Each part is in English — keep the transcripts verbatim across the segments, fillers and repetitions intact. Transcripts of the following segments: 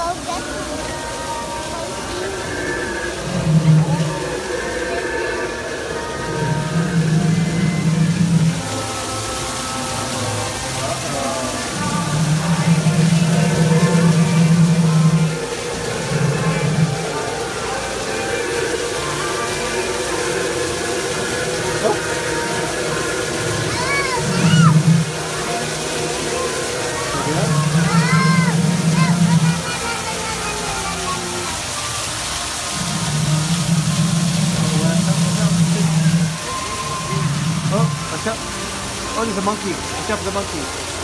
Oh, there's a monkey. Watch out for the monkey.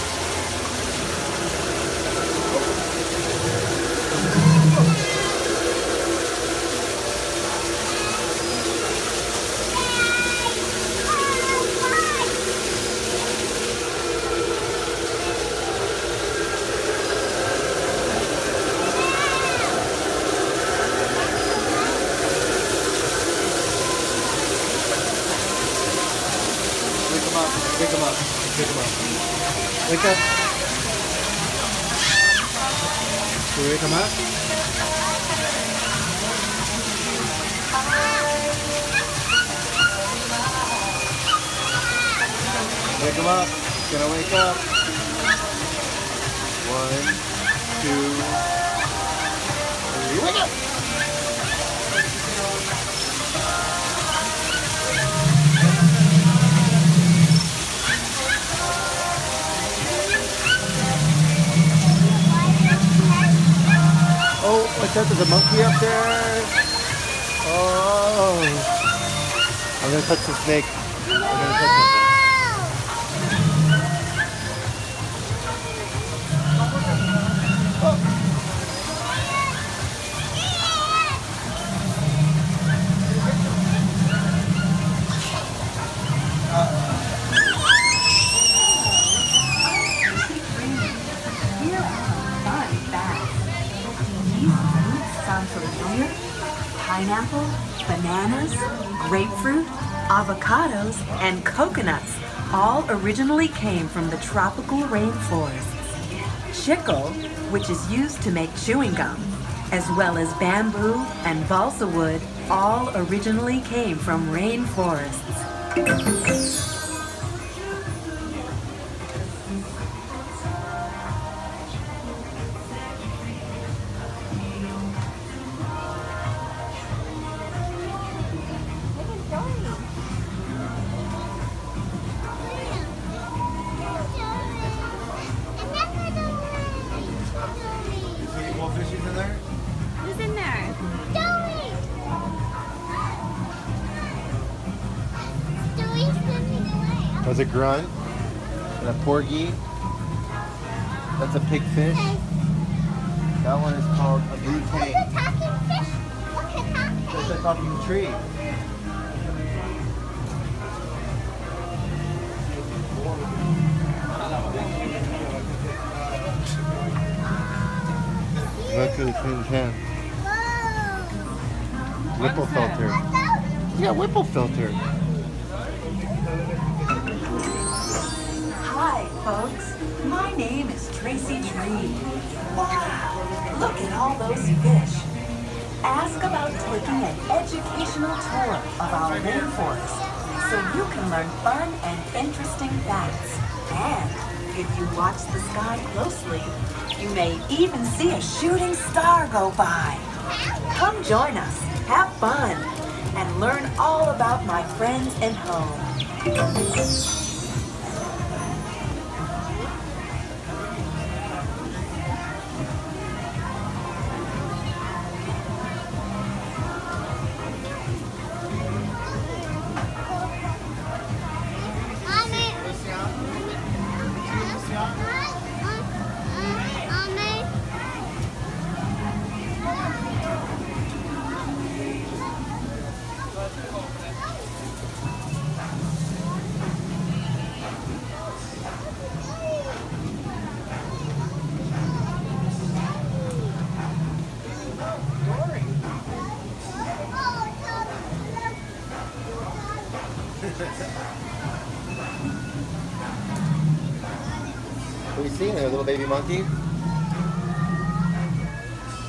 Wake him up. Wake him up. Wake up. Can we wake him up? Wake him up. He's gonna wake up. One, two, three. Wake up! Oh, watch out, there's a monkey up there. Oh. I'm going to touch the snake. I'm going to touch it. Oh. Sound familiar? Pineapple, bananas, grapefruit, avocados, and coconuts all originally came from the tropical rainforests. Chicle, which is used to make chewing gum, as well as bamboo and balsa wood, all originally came from rainforests. Fishes in there? Who's in there? Joey! Joey's swimming away. There's a grunt and a porgy. That's a pigfish. Okay. That one is called a blue tank. Look at talking fish. Look at talking. That's a talking tree. Look who's in hand. Whipple filter. Yeah, Whipple filter. Hi, folks. My name is Tracy Tree. Wow, look at all those fish. Ask about taking an educational tour of our rainforest so you can learn fun and interesting facts. And if you watch the sky closely, you may even see a shooting star go by. Come join us, have fun, and learn all about my friends and home. What are you seeing there, little baby monkey?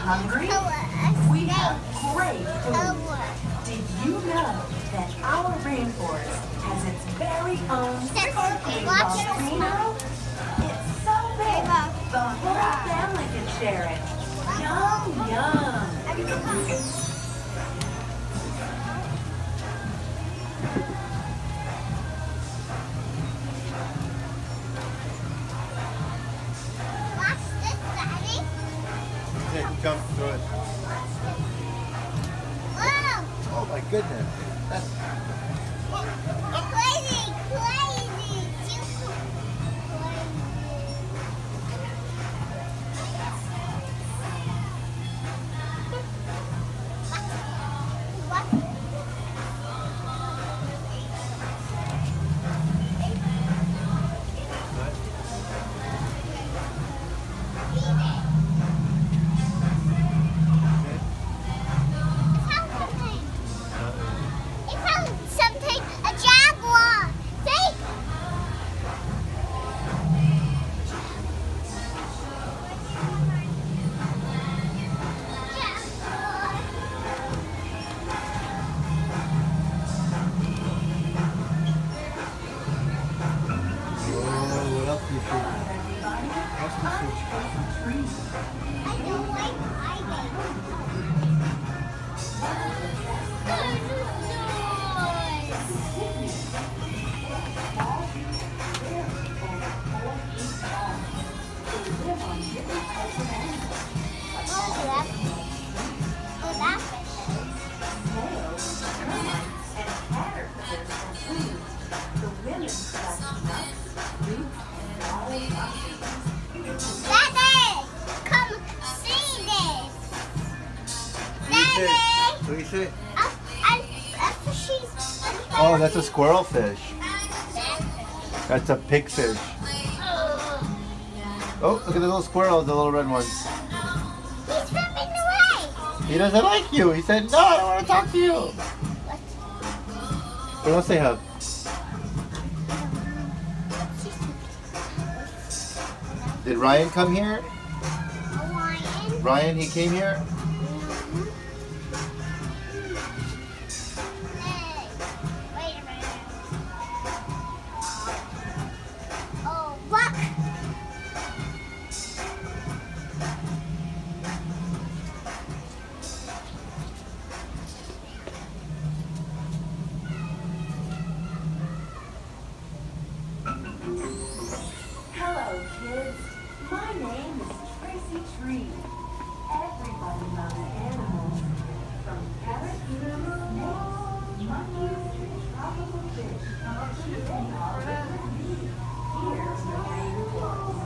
hungry? We have great food. Did you know that our rainforest has its very own sparkling volcano? It's so big, the whole family can share it. Yum, yum. Jump through it. Wow. Oh my goodness. That's Crazy, crazy. Super What do you say? Oh, that's a squirrel fish. That's a pigfish. Oh, look at the little squirrels, the little red ones. He's swimming away. He doesn't like you. He said, no, I don't want to talk to you. What else they have? Did Ryan come here? Ryan. Ryan, he came here? Wait a minute. Oh, look. Hello, kids. My name is Tracy Tree. Everybody loves animals, from parrots, snakes, monkeys, to tropical fish. They all live with me here in the rainforest.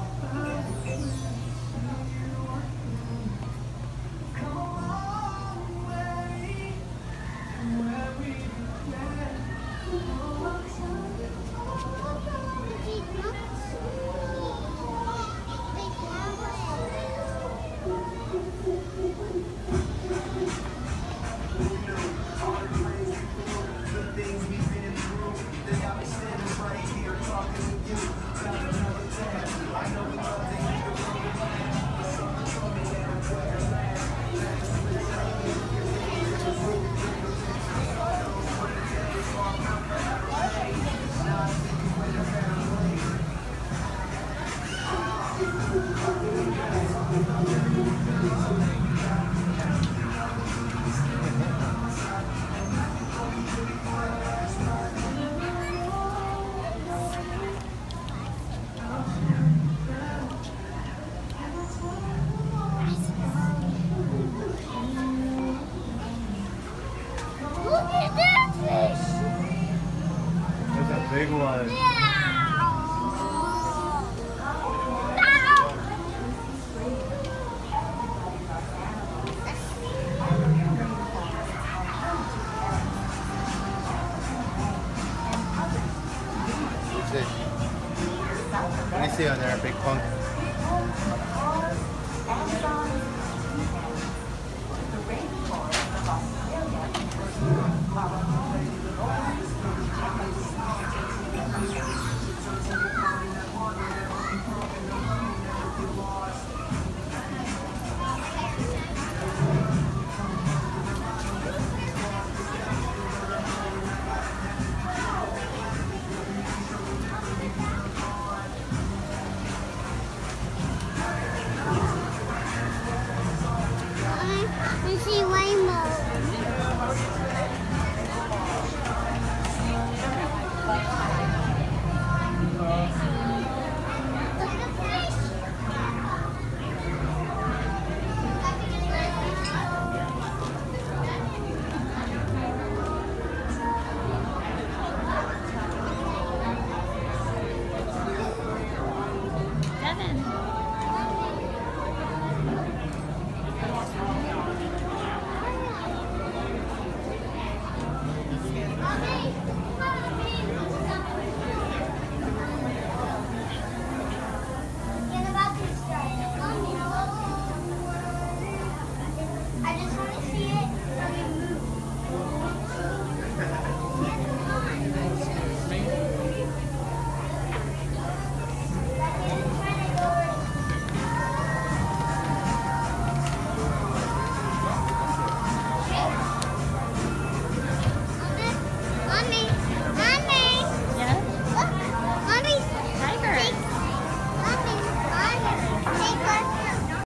Look at that fish. That's a big one. What do you see on there, big punk? I see rainbow.